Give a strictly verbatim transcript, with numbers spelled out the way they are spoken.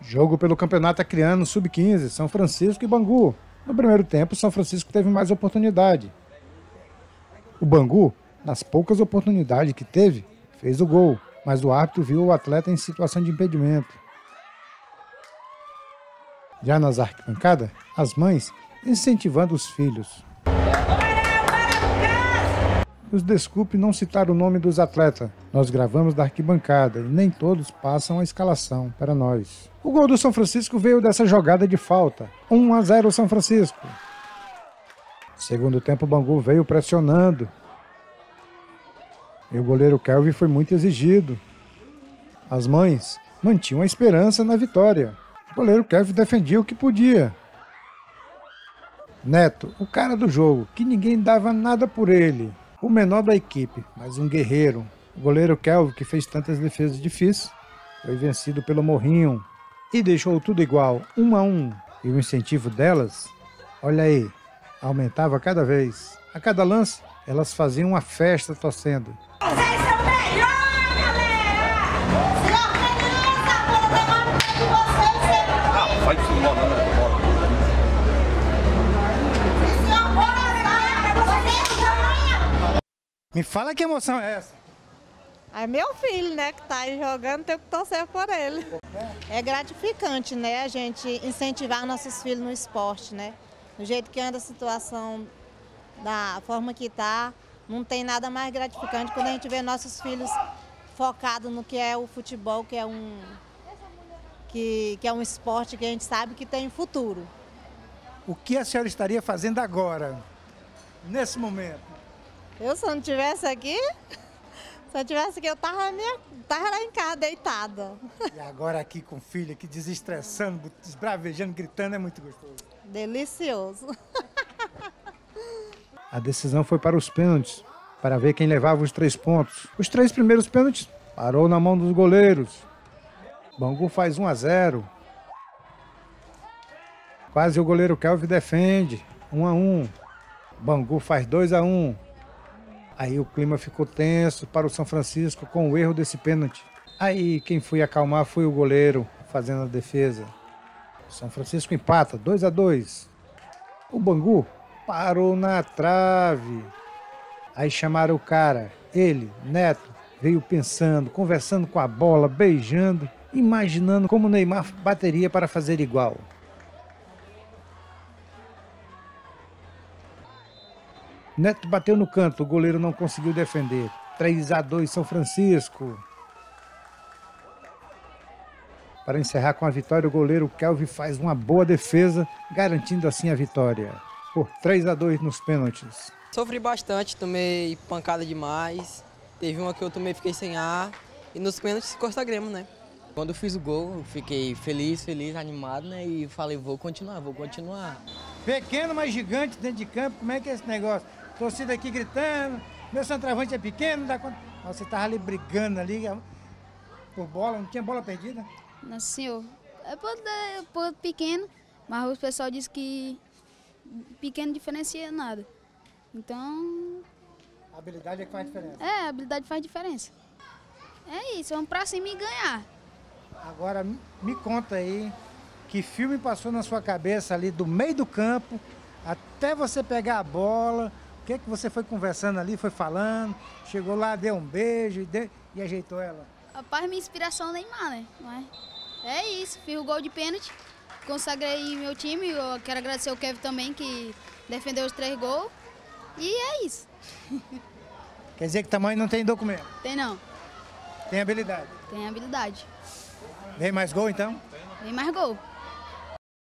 Jogo pelo Campeonato Acreano sub quinze, São Francisco e Bangu. No primeiro tempo, São Francisco teve mais oportunidade. O Bangu, nas poucas oportunidades que teve, fez o gol, mas o árbitro viu o atleta em situação de impedimento. Já nas arquibancadas, as mães incentivando os filhos. Nos desculpe não citar o nome dos atletas. Nós gravamos da arquibancada e nem todos passam a escalação para nós. O gol do São Francisco veio dessa jogada de falta. um a zero São Francisco. Segundo tempo, o Bangu veio pressionando. E o goleiro Kelvin foi muito exigido. As mães mantinham a esperança na vitória. O goleiro Kelvin defendia o que podia. Neto, o cara do jogo, que ninguém dava nada por ele. O menor da equipe, mas um guerreiro. O goleiro Kelvin, que fez tantas defesas difíceis, foi vencido pelo Morrinho e deixou tudo igual, um a um. E o incentivo delas, olha aí, aumentava cada vez. A cada lance, elas faziam uma festa torcendo. Vocês são melhores, galera! Se organiza, pelo demônio de vocês, sempre! Ah, vai se embora, Me fala que emoção é essa? É meu filho, né, que tá aí jogando, tem que torcer por ele. É gratificante, né, a gente incentivar nossos filhos no esporte, né? Do jeito que anda a situação, da forma que tá, não tem nada mais gratificante quando a gente vê nossos filhos focados no que é o futebol, que é um, que, que é um esporte que a gente sabe que tem futuro. O que a senhora estaria fazendo agora, nesse momento? Eu, se eu não estivesse aqui, se eu estivesse aqui, eu tava, minha, tava lá em casa, deitada. E agora aqui com o filho, aqui desestressando, esbravejando, gritando, é muito gostoso. Delicioso. A decisão foi para os pênaltis, para ver quem levava os três pontos. Os três primeiros pênaltis parou na mão dos goleiros. Bangu faz um a zero. Quase o goleiro Kelvin defende, um a um. Bangu faz dois a um. Aí o clima ficou tenso para o São Francisco com o erro desse pênalti. Aí quem foi acalmar foi o goleiro fazendo a defesa. O São Francisco empata, dois a dois. O Bangu parou na trave. Aí chamaram o cara, ele, Neto, veio pensando, conversando com a bola, beijando, imaginando como o Neymar bateria para fazer igual. Neto bateu no canto, o goleiro não conseguiu defender. três a dois São Francisco. Para encerrar com a vitória, o goleiro Kelvin faz uma boa defesa, garantindo assim a vitória. Por três a dois nos pênaltis. Sofri bastante, tomei pancada demais. Teve uma que eu tomei, fiquei sem ar. E nos pênaltis consagramos, né? Quando eu fiz o gol, eu fiquei feliz, feliz, animado, né? E falei, vou continuar, vou continuar. Pequeno, mas gigante dentro de campo, como é que é esse negócio? Torcida aqui gritando, meu centroavante é pequeno, não dá conta. Você tava ali brigando ali por bola, não tinha bola perdida? Não, senhor. É por, por pequeno, mas o pessoal diz que pequeno diferencia nada. Então... A habilidade é que faz diferença. É, a habilidade faz diferença. É isso, vamos pra cima e ganhar. Agora, me conta aí, que filme passou na sua cabeça ali do meio do campo, até você pegar a bola, o que é que você foi conversando ali, foi falando, chegou lá, deu um beijo e, deu, e ajeitou ela? Rapaz, minha inspiração é o Neymar, né? Mas é isso, fiz o gol de pênalti, consagrei meu time, eu quero agradecer o Kevin também, que defendeu os três gols, e é isso. Quer dizer que tamanho não tem documento? Tem não. Tem habilidade? Tem habilidade. Vem mais gol então? Vem mais gol.